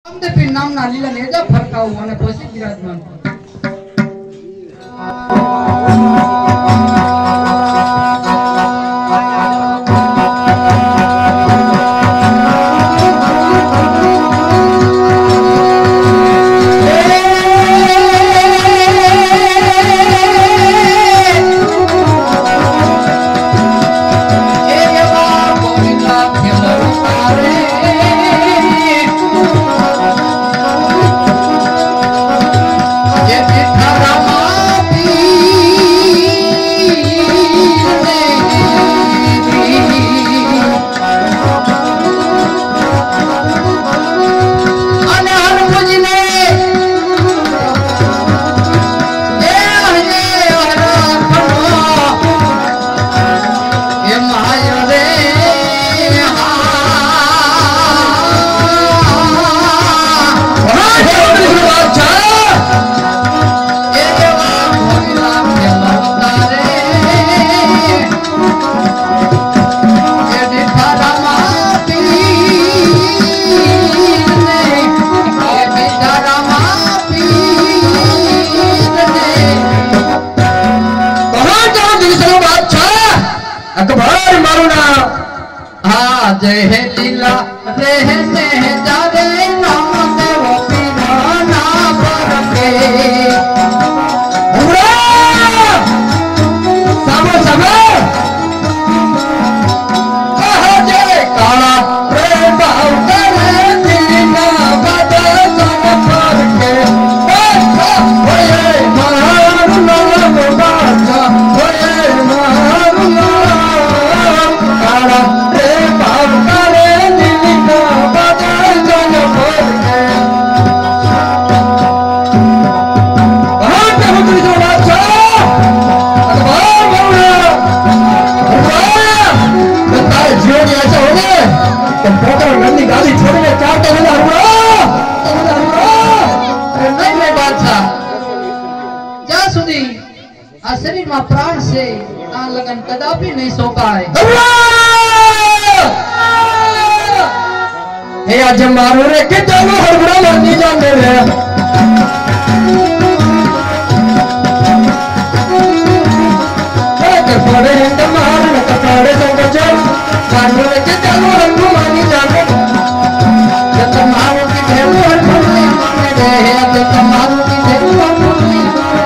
રામદેવ નામના લીલા નેજા ફરકાવું અને પછી બિરાજમાન जय है लीला रे है जादे नाम देव पीरा ना परके उड़ा सामो सामो कहा जय काला रे बाव करे दीना बदा सन परके ओए मारू नाम बाजा ओए मारू नाम काला शरीर में प्राण से लगन कदापि नहीं सोकाय हे आज मारो रे के चलो हर बुरा मनी जान दे रे के पड़े हैं मार न कटाड़े संग चल मारो रे के चलो हर बुरा मनी जान दे जब मारो की देव हर बुरा मनी दे जब मारो की देव हर बुरा मनी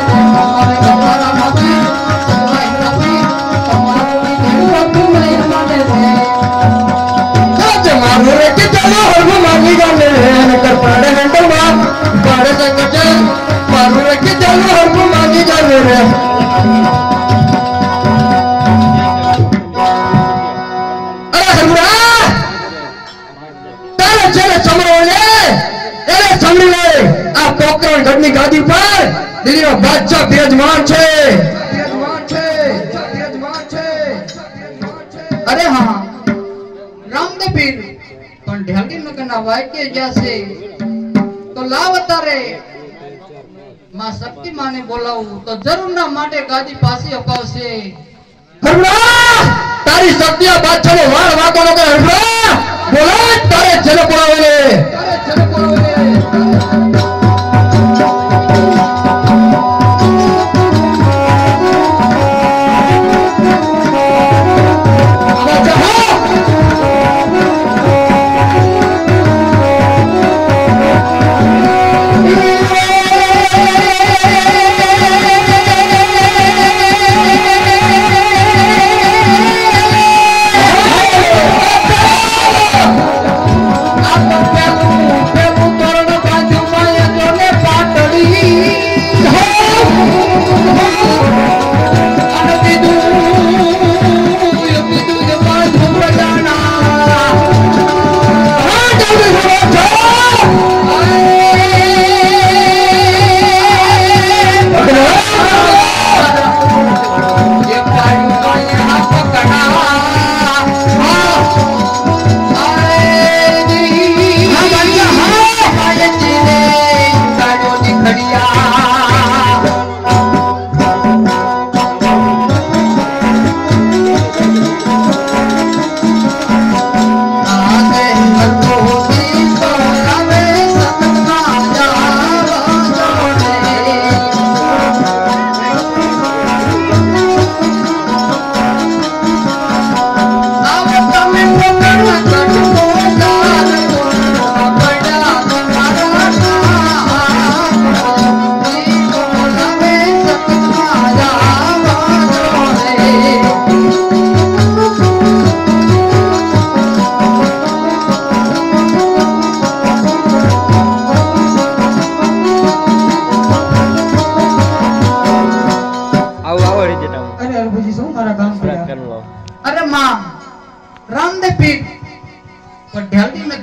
गादी पर दिल्ली में बादशाह विराजमान छे अरे हाँ रामदेव पीर पण ढाली नगरना वाक्य जैसे तो लावता रे मां शक्ति माने बोलाવું તો જરૂરના માટે ગાદી પાછી અપાવશે હરબરા તારી શક્તિયા બાદશાહનો વાળ વાતો ન કરે હરબરા બોલા તારે જન બોલાવે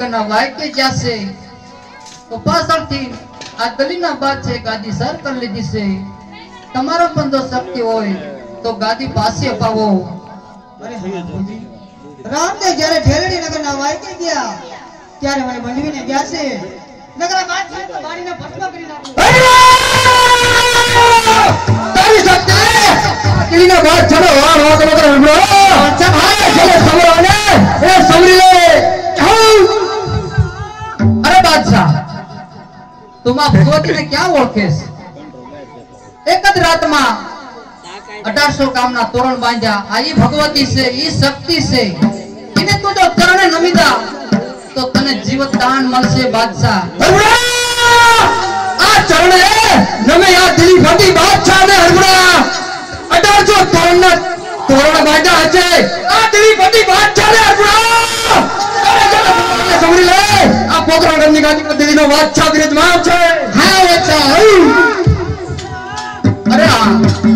નગરના વાક્ય જાશે તો પાછળથી આ દલીના બાદ છે ગાદી સર કરી લીધી છે તમારો પણ જો શક્તિ હોય તો ગાદી પાછી અપાવો અરે રામદેવ જ્યારે ઢેલડી નગરના વાયકે ગયા ત્યારે મને બંધવીને ગયા છે નગરા બાદશાહ તો બાણીને ભસ્મ કરી નાખ્યું તારી શક્તિ કિલીના બાદ ચલો વાહ વાહ કરો બ્રો આ ચલે સમરોને એ સમરી લે અરે બાદશાહ તું માં ભગવતીને ક્યાં ઓળખેસ એક જ રાતમાં 1800 કામના તોરણ બાંધ્યા આ ઈ ભગવતી છે ઈ શક્તિ છે એને તું જો ચરણે નમીદા તો તને જીવત દાન મળશે બાદશાહ આ ચરણે નમે આ દિલી ફટી બાદશાહ ને હરગુડા 1800 તોરણ બાંધ્યા છે આ દિલી ફટી બાદશાહ ને હરગુડા સમરી લે આ પોકરણની ગાદી પર દિલીનો બાદશાહ બિરાજમાન છે હા બાદશાહ અરે આ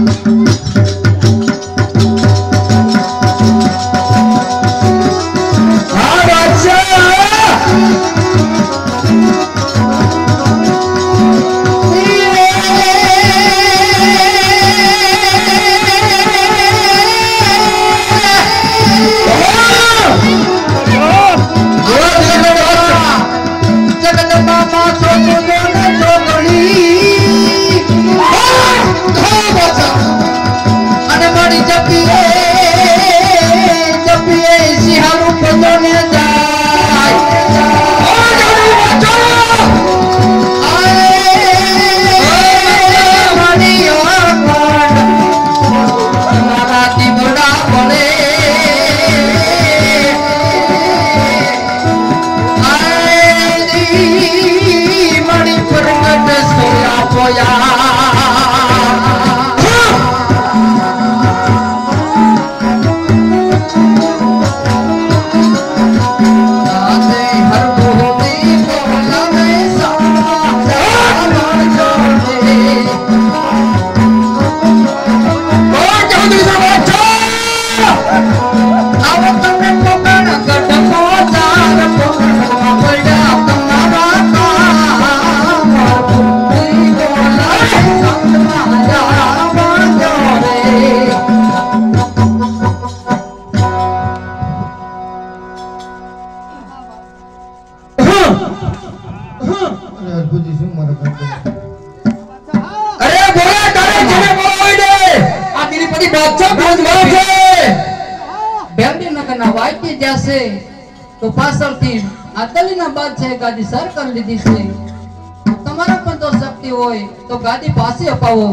તો પાછળથી આ દલીના બાદ છે ગાદી સર કરી લીધી છે તમારા પણ જો શક્તિ હોય તો ગાદી પાછી અપાવો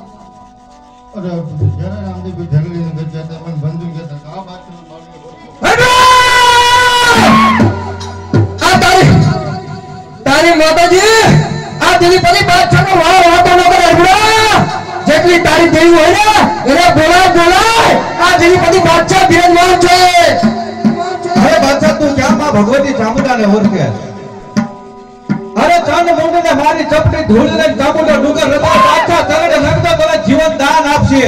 અરે જ્યારે રામદેવ ઢેલડી નગર ગયા હતા મને બંધુ ગયા હતા આ બાત તારી માતાજી આ દિલી પરી બાદશાહનો વાહ વાતો ન કરે હરગુડા જેટલી તારી દેવી હોય ને એને બોલાય આ દિલી પરી બાદશાહ બિરાજમાન છે અરે બાદશાહ તું ક્યાં માં ભગવતી ચામુંડાને ઓળખે અરે ચાંદ મુંડને મારી ચપટી ધૂળ ને ચામુંડો ડુંગર રતો બાદશાહ તરડે નગતો તને જીવન દાન આપશે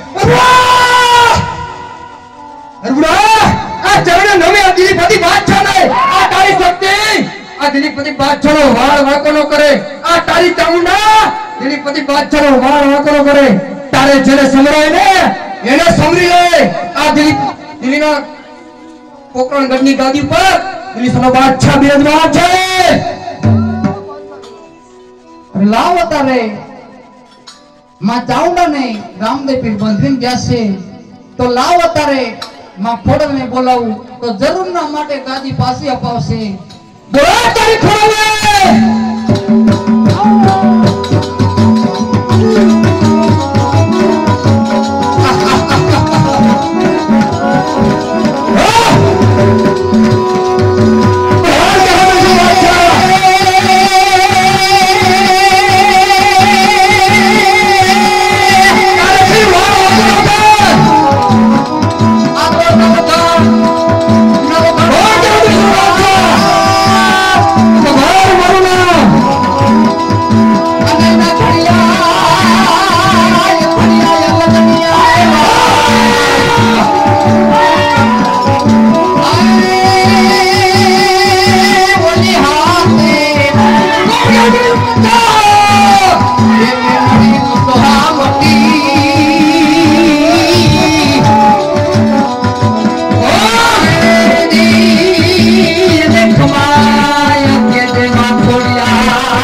હરગુડા આ ચરણે નમે આ દિલી પરી બાદશાહ ને આ તારી શક્તિ આ દિલીપતિ બાદશાહનો વાળ વાંકો ન કરે આ તારી ચામુંડા દિલીપતિ બાદશાહનો વાળ વાંકો ન કરે તારે જેને સમરાય ને એને સમરી લે આ દિલીના પોકરણગઢની ગાદી પર દિલીપનો બાદશાહ બિરાજમાન છે લાવ તારે માં ચાઉંડાને રામદેવ પીર બંધવીને ગયા છે તો લાવ તારે માં ખોડલને બોલાવું તો જરૂરના માટે ગાદી પાછી અપાવશે બોલા તારી ખોડલે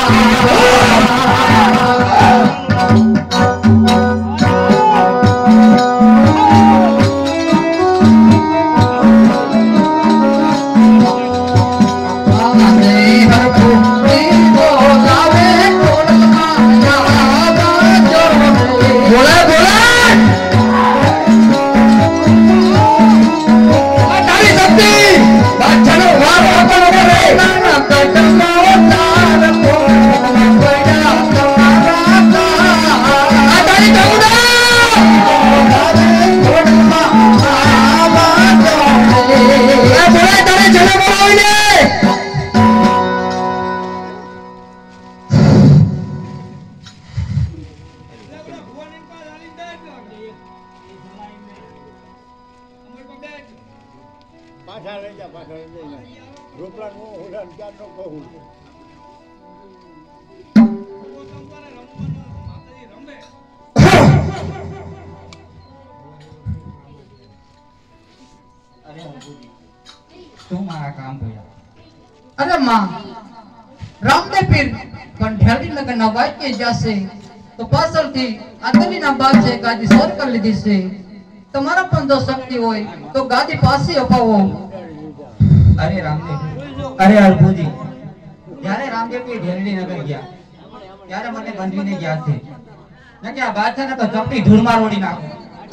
अरे माँ रामदेव पीर कंठेली नगर ना वाक्य जासे तो पासल थी अतली ना बात से गादी सर कर लीधी से तुम्हारा पण जो शक्ति होय तो गादी पासी अपावो। अरे रामदेव, अरे अरबूजी, यारे रामदेव पीर ढेरली नगर गया यारे मने बंधवी ने गया थे न क्या बात है ना तो चपटी धूल मार ओडी नाखो।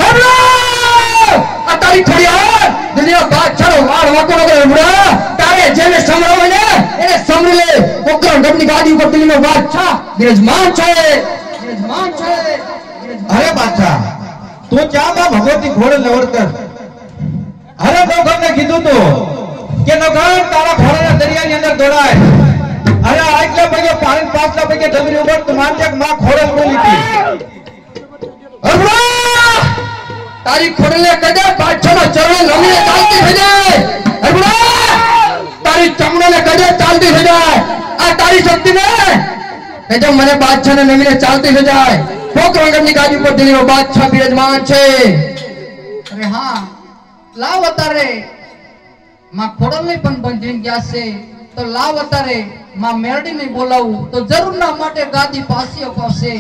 तारी थोड़ी यार दुनिया बात छड़ो वार वाको नगर बुरा तारे जेने समरो ने એને સમરી લે ઓકરા ડબની ગાદી ઉપર દિલ્હીનો બાદશાહ બિરાજમાન છે બિરાજમાન છે। અરે બાદશાહ તું ક્યાં બા ભગવતી ઘોડે લવર કર। અરે નોકર ને કીધું તો કે નોકર તારા ઘોડાના દરિયાની અંદર દોડાય। અરે આગલા પગે પાણી પાછલા પગે ડબરી ઉપર તું માનજે કે માં ઘોડે ઉડી લીધી। અરબા તારી ખોડલે કદે બાદશાહના ચરણે નમીને ચાલતી થઈ જાય। અરબા તારી ચમડોને કદે ચાલતી થઈ જાય। આ તારી શક્તિ ને કદે મને બાદશાહને નમીને ચાલતી થઈ જાય। પોકરંગની ગાદી ઉપર દિલ્હીનો બાદશાહ બિરાજમાન છે। अरे हाँ लाव अतारे माँ खोड़लने पण बंधीन गया से तो लाव अतारे माँ मेरडी ने बोलाऊ तो जरूर ना माटे गादी पासी अपावशे।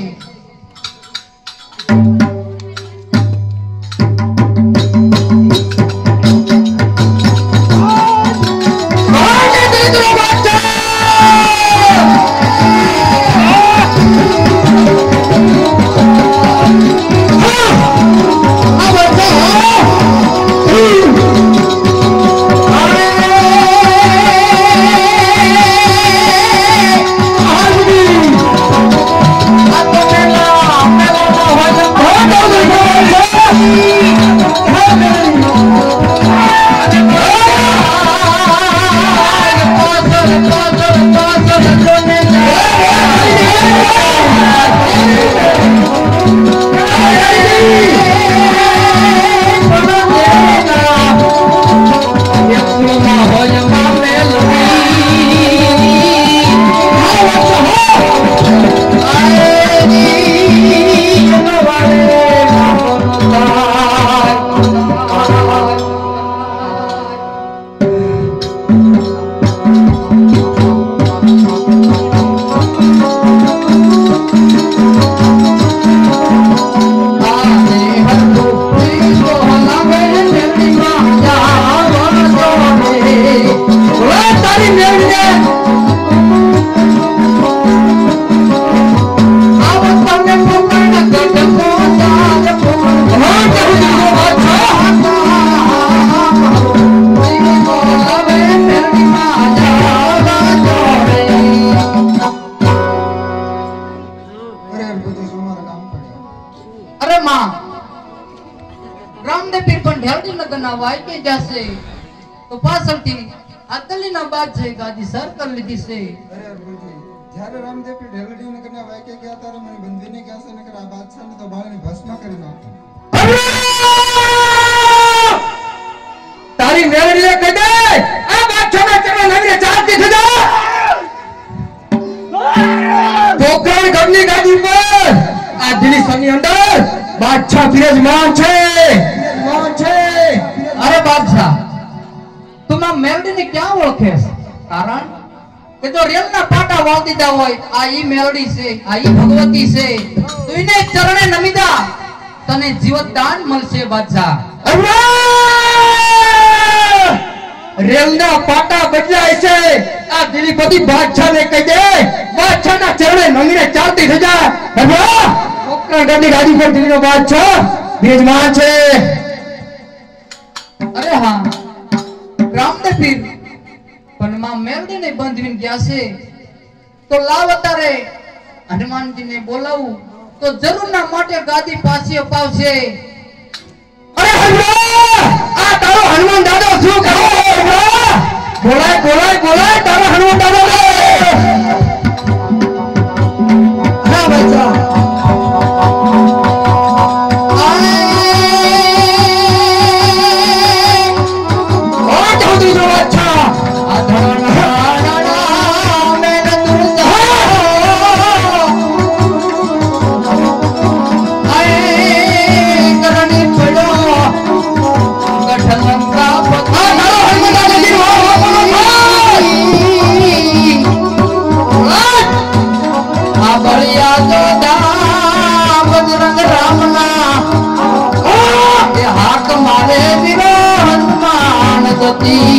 वायके जासे तो पासल थी अतली ना बात से गादी सर कर लीधी से। अरे अरबूजी જ્યારે રામદેવ પી ઢેલડી નગરના વાયકે ગયા તારે મને બંધીને ગયા છે નકર આ બાદશાહને તો બાળને ભસ્મ કરી નાખો। તારી મેળડીએ કદે આ બાદશાહના ચરણે નવીને ચાલતી થઈ જા। પોકરણ ગઢની ગાદી પર આ દિલ્હી સની અંદર બાદશાહ બિરાજમાન છે બિરાજમાન છે। अरे बादशाह तुम मेरडी ने क्या ओळखे कारण કે જો રેલના પાટા વાળ દીધા હોય આ ઈ મેલડી છે આ ઈ ભગવતી છે તો એને ચરણે નમી જા તને જીવત દાન મળશે બાદશાહ રેલના પાટા બદલાય છે આ દિલીપતિ બાદશાહને કહી દે બાદશાહના ચરણે નમીને ચાલતી થઈ જા હરવા કોકરગઢની ગાદી પર દિલ્હીનો બાદશાહ બિરાજમાન છે અરે હા રામદેવ પીર પણ માં મેલડીને બંધવીને ગયા છે તો લાવ તારે હનુમાનજીને બોલાવું તો જરૂરના માટે ગાદી પાછી અપાવશે અરે હરવા આ તારો હનુમાન દાદો શું કહો હરવા બોલાય બોલાય બોલાય તારો હનુમાન દાદો હા બાદશાહ સતી